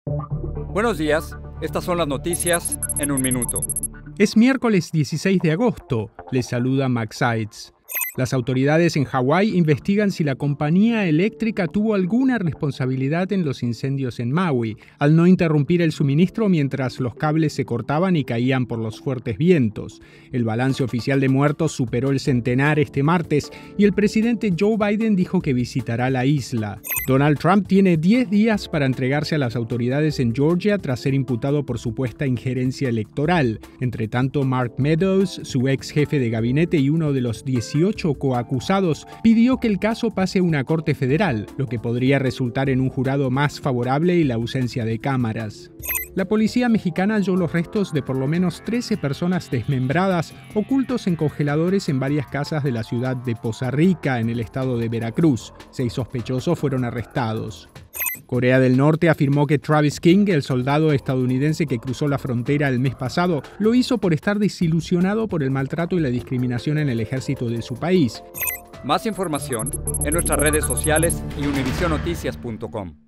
Buenos días, estas son las noticias en un minuto. Es miércoles 16 de agosto, les saluda Max Seitz. Las autoridades en Hawái investigan si la compañía eléctrica tuvo alguna responsabilidad en los incendios en Maui, al no interrumpir el suministro mientras los cables se cortaban y caían por los fuertes vientos. El balance oficial de muertos superó el centenar este martes y el presidente Joe Biden dijo que visitará la isla. Donald Trump tiene 10 días para entregarse a las autoridades en Georgia tras ser imputado por supuesta injerencia electoral. Entre tanto, Mark Meadows, su ex jefe de gabinete y uno de los 18 coacusados, pidió que el caso pase a una corte federal, lo que podría resultar en un jurado más favorable y la ausencia de cámaras. La policía mexicana halló los restos de por lo menos 13 personas desmembradas ocultos en congeladores en varias casas de la ciudad de Poza Rica, en el estado de Veracruz. 6 sospechosos fueron arrestados. Corea del Norte afirmó que Travis King, el soldado estadounidense que cruzó la frontera el mes pasado, lo hizo por estar desilusionado por el maltrato y la discriminación en el ejército de su país. Más información en nuestras redes sociales y univisionoticias.com.